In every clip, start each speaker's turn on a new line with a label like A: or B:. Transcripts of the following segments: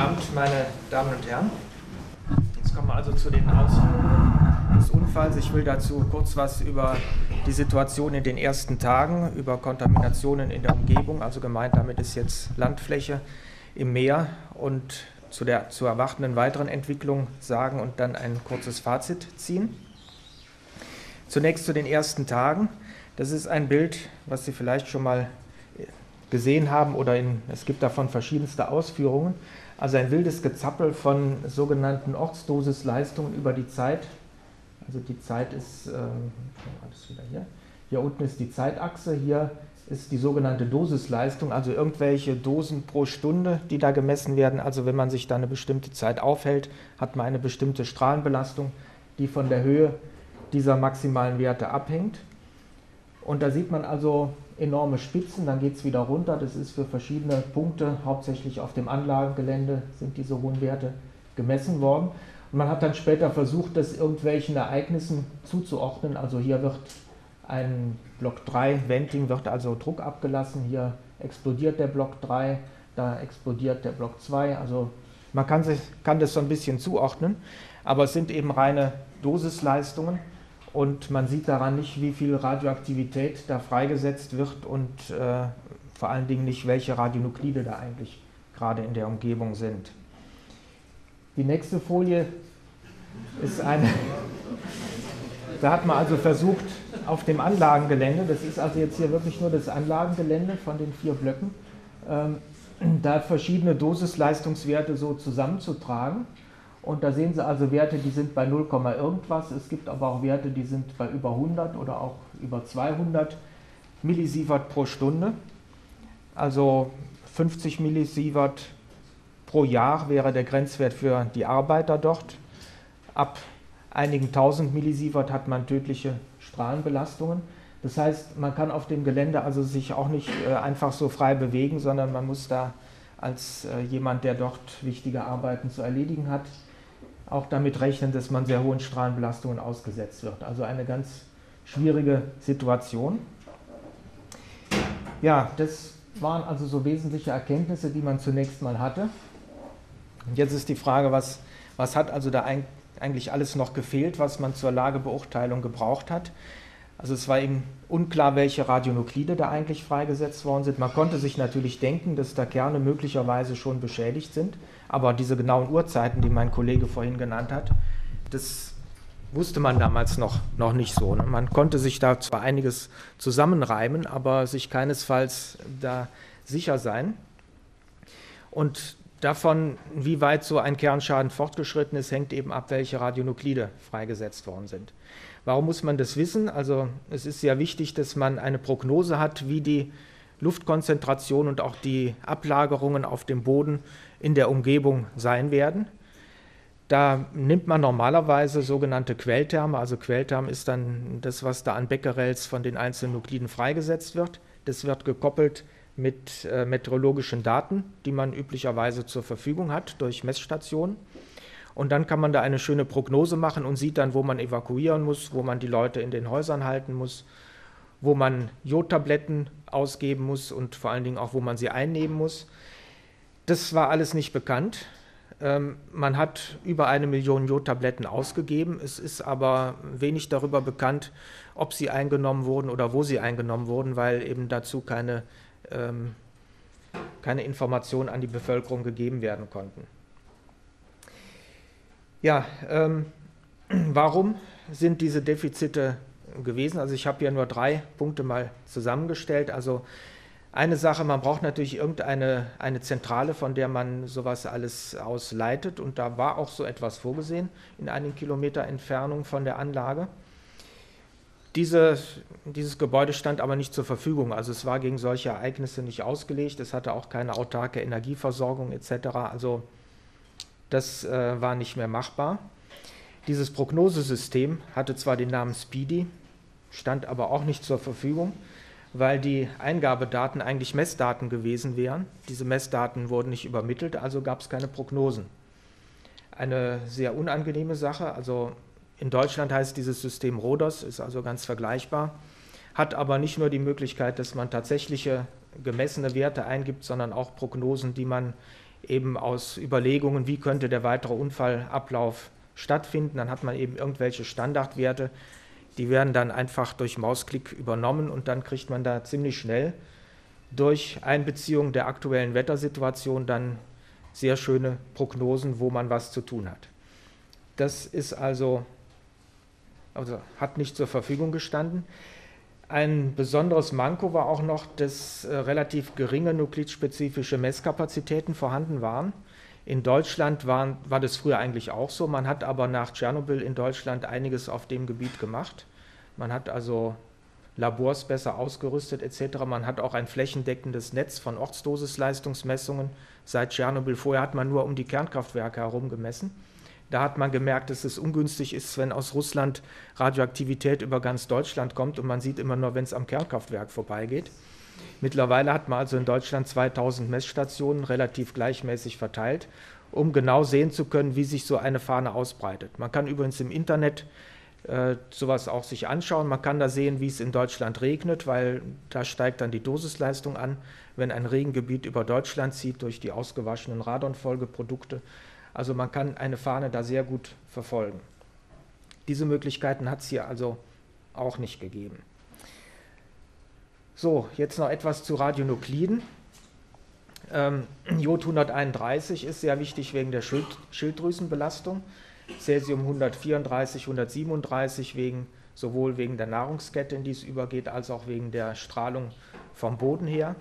A: Abend, meine Damen und Herren. Jetzt kommen wir also zu den Ausführungen des Unfalls. Ich will dazu kurz was über die Situation in den ersten Tagen, über Kontaminationen in der Umgebung, also gemeint damit ist jetzt Landfläche im Meer, und zu erwartenden weiteren Entwicklung sagen und dann ein kurzes Fazit ziehen. Zunächst zu den ersten Tagen. Das ist ein Bild, was Sie vielleicht schon mal gesehen haben, oder es gibt davon verschiedenste Ausführungen. Also ein wildes Gezappel von sogenannten Ortsdosisleistungen über die Zeit. Also die Zeit ist, alles wieder hier unten ist die Zeitachse, hier ist die sogenannte Dosisleistung, also irgendwelche Dosen pro Stunde, die da gemessen werden. Also wenn man sich da eine bestimmte Zeit aufhält, hat man eine bestimmte Strahlenbelastung, die von der Höhe dieser maximalen Werte abhängt. Und da sieht man also enorme Spitzen, dann geht es wieder runter. Das ist für verschiedene Punkte, hauptsächlich auf dem Anlagengelände sind diese hohen Werte gemessen worden. Und man hat dann später versucht, das irgendwelchen Ereignissen zuzuordnen. Also hier wird ein Block 3 Venting, wird also Druck abgelassen. Hier explodiert der Block 3, da explodiert der Block 2. Also man kann das so ein bisschen zuordnen, aber es sind eben reine Dosisleistungen. Und man sieht daran nicht, wie viel Radioaktivität da freigesetzt wird und vor allen Dingen nicht, welche Radionuklide da eigentlich gerade in der Umgebung sind. Die nächste Folie ist eine, da hat man also versucht, auf dem Anlagengelände, das ist also jetzt hier wirklich nur das Anlagengelände von den 4 Blöcken, da verschiedene Dosisleistungswerte so zusammenzutragen. Und da sehen Sie also Werte, die sind bei 0, irgendwas. Es gibt aber auch Werte, die sind bei über 100 oder auch über 200 Millisievert pro Stunde. Also 50 Millisievert pro Jahr wäre der Grenzwert für die Arbeiter dort. Ab einigen tausend Millisievert hat man tödliche Strahlenbelastungen. Das heißt, man kann auf dem Gelände also sich auch nicht einfach so frei bewegen, sondern man muss da als jemand, der dort wichtige Arbeiten zu erledigen hat, auch damit rechnen, dass man sehr hohen Strahlenbelastungen ausgesetzt wird. Also eine ganz schwierige Situation. Ja, das waren also so wesentliche Erkenntnisse, die man zunächst mal hatte. Und jetzt ist die Frage, was hat also da eigentlich alles noch gefehlt, was man zur Lagebeurteilung gebraucht hat. Also es war eben unklar, welche Radionuklide da eigentlich freigesetzt worden sind. Man konnte sich natürlich denken, dass da Kerne möglicherweise schon beschädigt sind, aber diese genauen Uhrzeiten, die mein Kollege vorhin genannt hat, das wusste man damals noch nicht so. Man konnte sich da zwar einiges zusammenreimen, aber sich keinesfalls da sicher sein. Und davon, wie weit so ein Kernschaden fortgeschritten ist, hängt eben ab, welche Radionuklide freigesetzt worden sind. Warum muss man das wissen? Also es ist sehr wichtig, dass man eine Prognose hat, wie die Luftkonzentration und auch die Ablagerungen auf dem Boden in der Umgebung sein werden. Da nimmt man normalerweise sogenannte Quellterme, also Quellterm ist dann das, was da an Becquerels von den einzelnen Nukliden freigesetzt wird. Das wird gekoppelt mit meteorologischen Daten, die man üblicherweise zur Verfügung hat durch Messstationen. Und dann kann man da eine schöne Prognose machen und sieht dann, wo man evakuieren muss, wo man die Leute in den Häusern halten muss, wo man Jodtabletten ausgeben muss und vor allen Dingen auch, wo man sie einnehmen muss. Das war alles nicht bekannt. Man hat über 1 Million Jodtabletten ausgegeben. Es ist aber wenig darüber bekannt, ob sie eingenommen wurden oder wo sie eingenommen wurden, weil eben dazu keine Informationen an die Bevölkerung gegeben werden konnten. Ja, warum sind diese Defizite gewesen? Also ich habe hier nur 3 Punkte mal zusammengestellt. Also eine Sache, man braucht natürlich eine Zentrale, von der man sowas alles ausleitet. Und da war auch so etwas vorgesehen in einigen Kilometer Entfernung von der Anlage. Dieses Gebäude stand aber nicht zur Verfügung. Also es war gegen solche Ereignisse nicht ausgelegt. Es hatte auch keine autarke Energieversorgung etc. Also das war nicht mehr machbar. Dieses Prognosesystem hatte zwar den Namen SPEEDY, stand aber auch nicht zur Verfügung, weil die Eingabedaten eigentlich Messdaten gewesen wären. Diese Messdaten wurden nicht übermittelt, also gab es keine Prognosen. Eine sehr unangenehme Sache. Also in Deutschland heißt dieses System RODOS, ist also ganz vergleichbar, hat aber nicht nur die Möglichkeit, dass man tatsächliche gemessene Werte eingibt, sondern auch Prognosen, die man eben aus Überlegungen, wie könnte der weitere Unfallablauf stattfinden. Dann hat man eben irgendwelche Standardwerte, die werden dann einfach durch Mausklick übernommen und dann kriegt man da ziemlich schnell durch Einbeziehung der aktuellen Wettersituation dann sehr schöne Prognosen, wo man was zu tun hat. Das ist also hat nicht zur Verfügung gestanden. Ein besonderes Manko war auch noch, dass relativ geringe nuklidspezifische Messkapazitäten vorhanden waren. In Deutschland war das früher eigentlich auch so. Man hat aber nach Tschernobyl in Deutschland einiges auf dem Gebiet gemacht. Man hat also Labors besser ausgerüstet etc. Man hat auch ein flächendeckendes Netz von Ortsdosisleistungsmessungen seit Tschernobyl. Vorher hat man nur um die Kernkraftwerke herum gemessen. Da hat man gemerkt, dass es ungünstig ist, wenn aus Russland Radioaktivität über ganz Deutschland kommt und man sieht immer nur, wenn es am Kernkraftwerk vorbeigeht. Mittlerweile hat man also in Deutschland 2000 Messstationen relativ gleichmäßig verteilt, um genau sehen zu können, wie sich so eine Fahne ausbreitet. Man kann übrigens im Internet sowas auch sich anschauen. Man kann da sehen, wie es in Deutschland regnet, weil da steigt dann die Dosisleistung an, wenn ein Regengebiet über Deutschland zieht durch die ausgewaschenen Radonfolgeprodukte. Also man kann eine Fahne da sehr gut verfolgen. Diese Möglichkeiten hat es hier also auch nicht gegeben. So, jetzt noch etwas zu Radionukliden. Jod 131 ist sehr wichtig wegen der Schilddrüsenbelastung. Cäsium 134, 137 sowohl wegen der Nahrungskette, in die es übergeht, als auch wegen der Strahlung vom Boden her.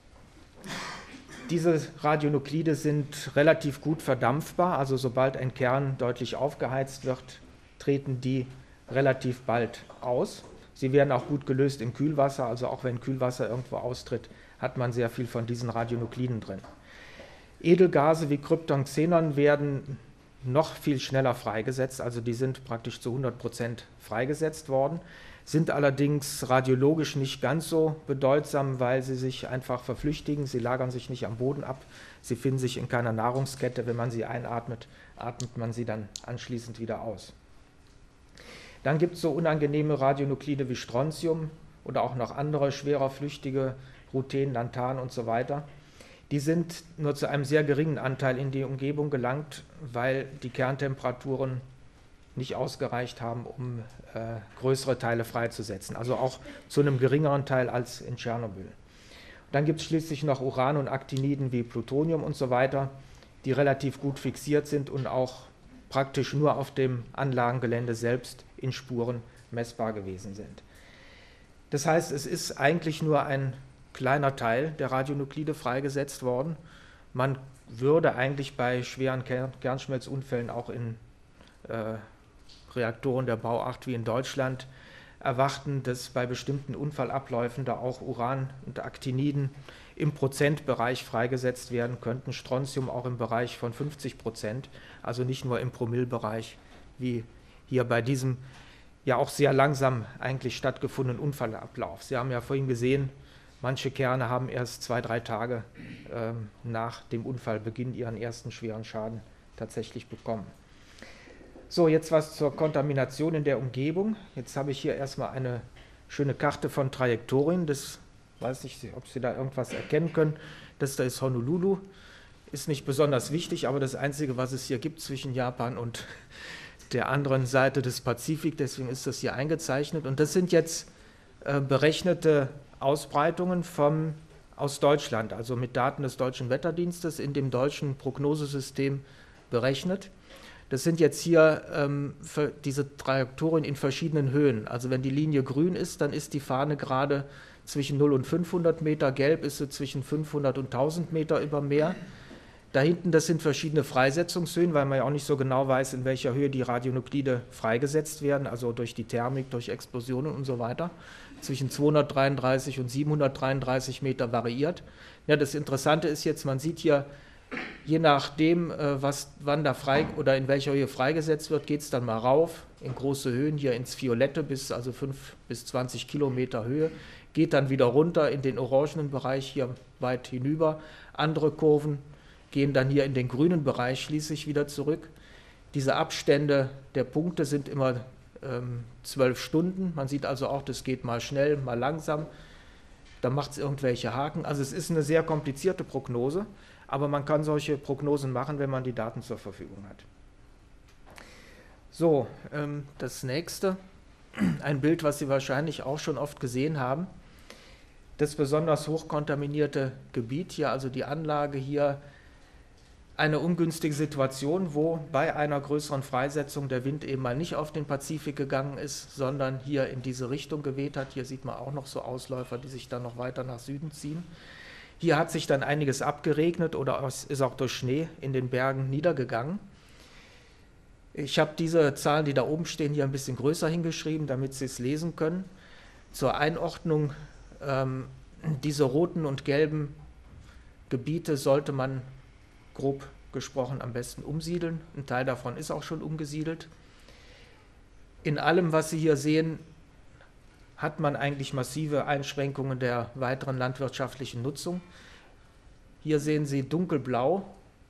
A: Diese Radionuklide sind relativ gut verdampfbar, also sobald ein Kern deutlich aufgeheizt wird, treten die relativ bald aus. Sie werden auch gut gelöst im Kühlwasser, also auch wenn Kühlwasser irgendwo austritt, hat man sehr viel von diesen Radionukliden drin. Edelgase wie Krypton, Xenon werden noch viel schneller freigesetzt, also die sind praktisch zu 100% freigesetzt worden, sind allerdings radiologisch nicht ganz so bedeutsam, weil sie sich einfach verflüchtigen, sie lagern sich nicht am Boden ab, sie finden sich in keiner Nahrungskette, wenn man sie einatmet, atmet man sie dann anschließend wieder aus. Dann gibt es so unangenehme Radionuklide wie Strontium oder auch noch andere schwerer flüchtige, Ruthen, Lanthan und so weiter. Die sind nur zu einem sehr geringen Anteil in die Umgebung gelangt, weil die Kerntemperaturen nicht ausgereicht haben, um größere Teile freizusetzen, also auch zu einem geringeren Teil als in Tschernobyl. Dann gibt es schließlich noch Uran und Actiniden wie Plutonium und so weiter, die relativ gut fixiert sind und auch praktisch nur auf dem Anlagengelände selbst in Spuren messbar gewesen sind. Das heißt, es ist eigentlich nur ein kleiner Teil der Radionuklide freigesetzt worden. Man würde eigentlich bei schweren Kernschmelzunfällen auch in Reaktoren der Bauart wie in Deutschland erwarten, dass bei bestimmten Unfallabläufen da auch Uran und Actiniden im Prozentbereich freigesetzt werden könnten, Strontium auch im Bereich von 50%, also nicht nur im Promillebereich, wie hier bei diesem ja auch sehr langsam eigentlich stattgefundenen Unfallablauf. Sie haben ja vorhin gesehen, manche Kerne haben erst 2-3 Tage nach dem Unfallbeginn ihren ersten schweren Schaden tatsächlich bekommen. So, jetzt was zur Kontamination in der Umgebung. Jetzt habe ich hier erstmal eine schöne Karte von Trajektorien. Das weiß ich, ob Sie da irgendwas erkennen können. Das da ist Honolulu. Ist nicht besonders wichtig, aber das Einzige, was es hier gibt zwischen Japan und der anderen Seite des Pazifik, deswegen ist das hier eingezeichnet. Und das sind jetzt berechnete Ausbreitungen aus Deutschland, also mit Daten des Deutschen Wetterdienstes in dem deutschen Prognosesystem berechnet. Das sind jetzt hier diese Trajektorien in verschiedenen Höhen. Also wenn die Linie grün ist, dann ist die Fahne gerade zwischen 0 und 500 Meter, gelb ist sie zwischen 500 und 1000 Meter über Meer. Da hinten, das sind verschiedene Freisetzungshöhen, weil man ja auch nicht so genau weiß, in welcher Höhe die Radionuklide freigesetzt werden, also durch die Thermik, durch Explosionen und so weiter. Zwischen 233 und 733 Meter variiert. Ja, das Interessante ist jetzt, man sieht hier, je nachdem, wann da frei oder in welcher Höhe freigesetzt wird, geht es dann mal rauf in große Höhen, hier ins Violette bis also 5 bis 20 Kilometer Höhe, geht dann wieder runter in den orangenen Bereich hier weit hinüber. Andere Kurven gehen dann hier in den grünen Bereich schließlich wieder zurück. Diese Abstände der Punkte sind immer 12 Stunden. Man sieht also auch, das geht mal schnell, mal langsam. da macht es irgendwelche Haken. Also es ist eine sehr komplizierte Prognose, aber man kann solche Prognosen machen, wenn man die Daten zur Verfügung hat. So, das nächste, ein Bild, was Sie wahrscheinlich auch schon oft gesehen haben. Das besonders hochkontaminierte Gebiet hier, also die Anlage hier, eine ungünstige Situation, wo bei einer größeren Freisetzung der Wind eben mal nicht auf den Pazifik gegangen ist, sondern hier in diese Richtung geweht hat. Hier sieht man auch noch so Ausläufer, die sich dann noch weiter nach Süden ziehen. Hier hat sich dann einiges abgeregnet oder es ist auch durch Schnee in den Bergen niedergegangen. Ich habe diese Zahlen, die da oben stehen, hier ein bisschen größer hingeschrieben, damit Sie es lesen können. Zur Einordnung, diese roten und gelben Gebiete sollte man grob gesprochen am besten umsiedeln. Ein Teil davon ist auch schon umgesiedelt. In allem, was Sie hier sehen, hat man eigentlich massive Einschränkungen der weiteren landwirtschaftlichen Nutzung. Hier sehen Sie dunkelblau,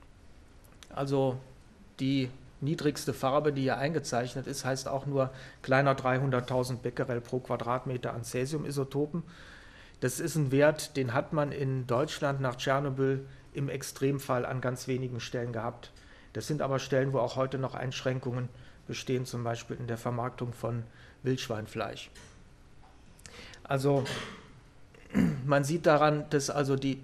A: also die niedrigste Farbe, die hier eingezeichnet ist, heißt auch nur kleiner 300.000 Becquerel pro Quadratmeter an Cäsiumisotopen. Das ist ein Wert, den hat man in Deutschland nach Tschernobyl im Extremfall an ganz wenigen Stellen gehabt. Das sind aber Stellen, wo auch heute noch Einschränkungen bestehen, zum Beispiel in der Vermarktung von Wildschweinfleisch. Also man sieht daran, dass also die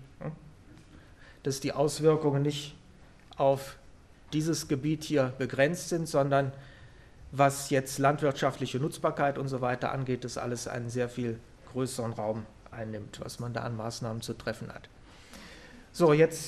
A: Auswirkungen nicht auf dieses Gebiet hier begrenzt sind, sondern was jetzt landwirtschaftliche Nutzbarkeit und so weiter angeht, das alles einen sehr viel größeren Raum einnimmt, was man da an Maßnahmen zu treffen hat. So, jetzt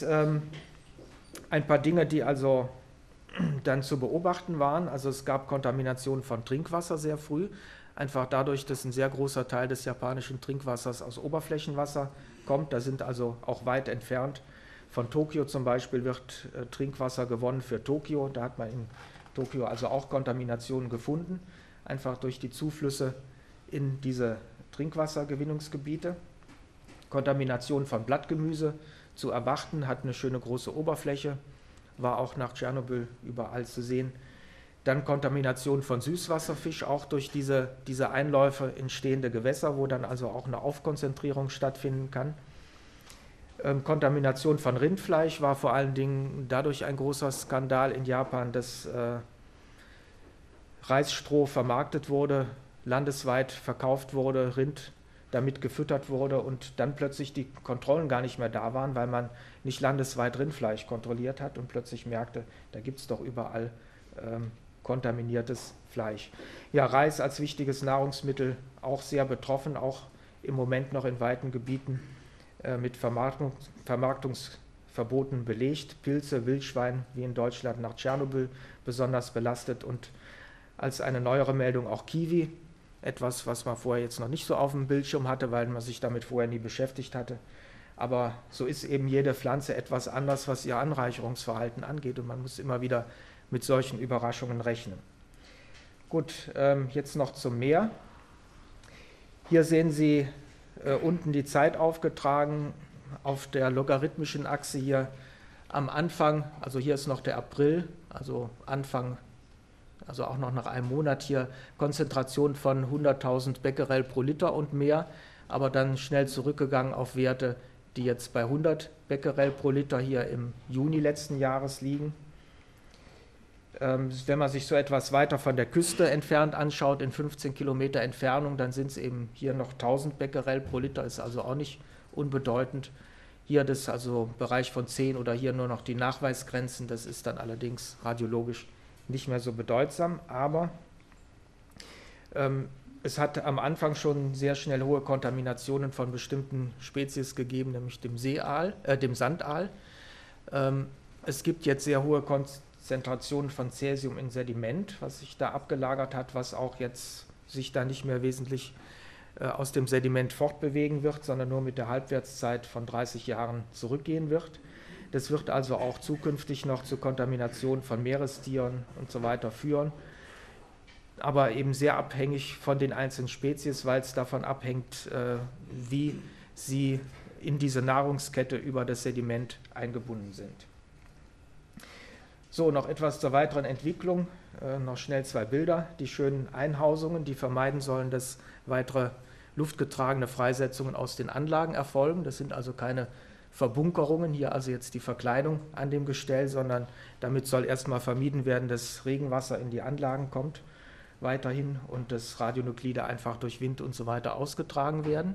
A: ein paar Dinge, die also dann zu beobachten waren. Also es gab Kontamination von Trinkwasser sehr früh, einfach dadurch, dass ein sehr großer Teil des japanischen Trinkwassers aus Oberflächenwasser kommt. Da sind also auch weit entfernt. Von Tokio zum Beispiel wird Trinkwasser gewonnen für Tokio. Da hat man in Tokio also auch Kontaminationen gefunden, einfach durch die Zuflüsse in diese Trinkwassergewinnungsgebiete. Kontamination von Blattgemüse zu erwarten, hat eine schöne große Oberfläche, war auch nach Tschernobyl überall zu sehen. Dann Kontamination von Süßwasserfisch, auch durch diese Einläufe in stehende Gewässer, wo dann also auch eine Aufkonzentrierung stattfinden kann. Kontamination von Rindfleisch war vor allen Dingen dadurch ein großer Skandal in Japan, dass Reisstroh vermarktet wurde, landesweit verkauft wurde, Rind damit gefüttert wurde und dann plötzlich die Kontrollen gar nicht mehr da waren, weil man nicht landesweit Rindfleisch kontrolliert hat und plötzlich merkte, da gibt es doch überall kontaminiertes Fleisch. Ja, Reis als wichtiges Nahrungsmittel auch sehr betroffen, auch im Moment noch in weiten Gebieten mit Vermarktungsverboten belegt. Pilze, Wildschwein, wie in Deutschland nach Tschernobyl, besonders belastet und als eine neuere Meldung auch Kiwi, etwas, was man vorher jetzt noch nicht so auf dem Bildschirm hatte, weil man sich damit vorher nie beschäftigt hatte. Aber so ist eben jede Pflanze etwas anders, was ihr Anreicherungsverhalten angeht und man muss immer wieder mit solchen Überraschungen rechnen. Gut, jetzt noch zum Meer. Hier sehen Sie unten die Zeit aufgetragen auf der logarithmischen Achse hier am Anfang, also hier ist noch der April, also Anfang, also auch noch nach einem Monat hier, Konzentration von 100.000 Becquerel pro Liter und mehr, aber dann schnell zurückgegangen auf Werte, die jetzt bei 100 Becquerel pro Liter hier im Juni letzten Jahres liegen. Wenn man sich so etwas weiter von der Küste entfernt anschaut, in 15 Kilometer Entfernung, dann sind es eben hier noch 1000 Becquerel pro Liter, ist also auch nicht unbedeutend. Hier das also Bereich von 10 oder hier nur noch die Nachweisgrenzen, das ist dann allerdings radiologisch nicht mehr so bedeutsam, aber es hat am Anfang schon sehr schnell hohe Kontaminationen von bestimmten Spezies gegeben, nämlich dem Sandaal. Es gibt jetzt sehr hohe Konzentrationen von Cäsium in Sediment, was sich da abgelagert hat, was auch jetzt sich da nicht mehr wesentlich aus dem Sediment fortbewegen wird, sondern nur mit der Halbwertszeit von 30 Jahren zurückgehen wird. Das wird also auch zukünftig noch zu Kontamination von Meerestieren und so weiter führen, aber eben sehr abhängig von den einzelnen Spezies, weil es davon abhängt, wie sie in diese Nahrungskette über das Sediment eingebunden sind. So, noch etwas zur weiteren Entwicklung, noch schnell zwei Bilder, die schönen Einhausungen, die vermeiden sollen, dass weitere luftgetragene Freisetzungen aus den Anlagen erfolgen. Das sind also keine Verbunkerungen, hier also jetzt die Verkleidung an dem Gestell, sondern damit soll erstmal vermieden werden, dass Regenwasser in die Anlagen kommt weiterhin und dass Radionuklide einfach durch Wind und so weiter ausgetragen werden.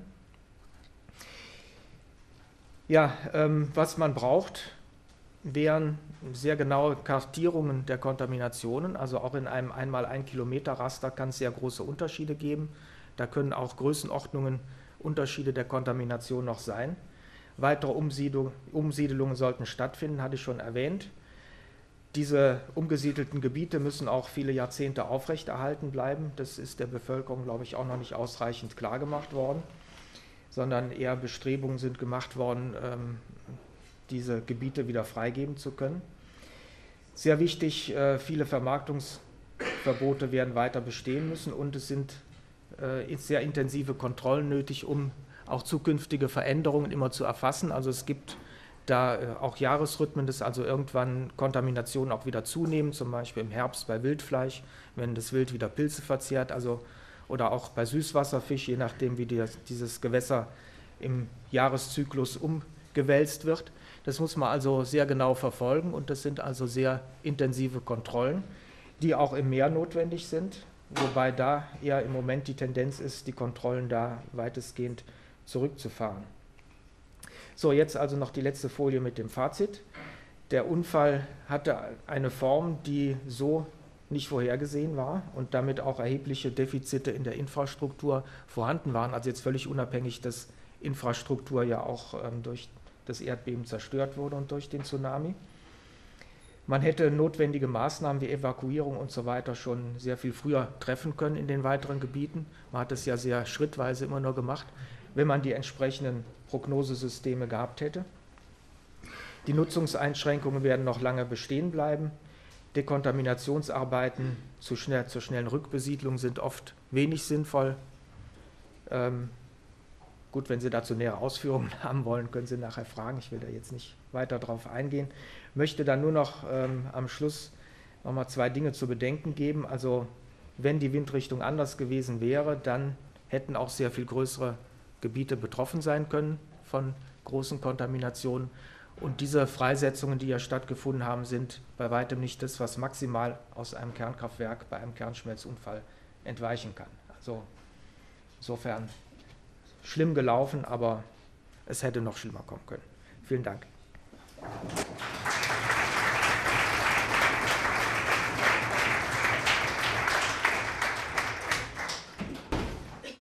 A: Ja, was man braucht, wären sehr genaue Kartierungen der Kontaminationen, also auch in einem 1x1 Kilometer Raster kann es sehr große Unterschiede geben. Da können auch Größenordnungen Unterschiede der Kontamination noch sein. Weitere Umsiedelungen sollten stattfinden, hatte ich schon erwähnt. Diese umgesiedelten Gebiete müssen auch viele Jahrzehnte aufrechterhalten bleiben. Das ist der Bevölkerung, glaube ich, auch noch nicht ausreichend klargemacht worden, sondern eher Bestrebungen sind gemacht worden, diese Gebiete wieder freigeben zu können. Sehr wichtig, viele Vermarktungsverbote werden weiter bestehen müssen und es sind sehr intensive Kontrollen nötig, um auch zukünftige Veränderungen immer zu erfassen. Also es gibt da auch Jahresrhythmen, dass also irgendwann Kontaminationen auch wieder zunehmen, zum Beispiel im Herbst bei Wildfleisch, wenn das Wild wieder Pilze verzehrt, also, oder auch bei Süßwasserfisch, je nachdem wie dieses Gewässer im Jahreszyklus umgewälzt wird. Das muss man also sehr genau verfolgen und das sind also sehr intensive Kontrollen, die auch im Meer notwendig sind, wobei da eher im Moment die Tendenz ist, die Kontrollen da weitestgehend zurückzufahren. So, jetzt also noch die letzte Folie mit dem Fazit. Der Unfall hatte eine Form, die so nicht vorhergesehen war und damit auch erhebliche Defizite in der Infrastruktur vorhanden waren. Also jetzt völlig unabhängig, dass Infrastruktur ja auch durch das Erdbeben zerstört wurde und durch den Tsunami. Man hätte notwendige Maßnahmen wie Evakuierung und so weiter schon sehr viel früher treffen können in den weiteren Gebieten. Man hat es ja sehr schrittweise immer nur gemacht, wenn man die entsprechenden Prognosesysteme gehabt hätte. Die Nutzungseinschränkungen werden noch lange bestehen bleiben. Dekontaminationsarbeiten zur schnellen Rückbesiedlung sind oft wenig sinnvoll. Gut, wenn Sie dazu nähere Ausführungen haben wollen, können Sie nachher fragen. Ich will da jetzt nicht weiter drauf eingehen. Möchte dann nur noch am Schluss nochmal 2 Dinge zu bedenken geben. Also wenn die Windrichtung anders gewesen wäre, dann hätten auch sehr viel größere Gebiete betroffen sein können von großen Kontaminationen. Und diese Freisetzungen, die ja stattgefunden haben, sind bei weitem nicht das, was maximal aus einem Kernkraftwerk bei einem Kernschmelzunfall entweichen kann. Also insofern schlimm gelaufen, aber es hätte noch schlimmer kommen können. Vielen Dank.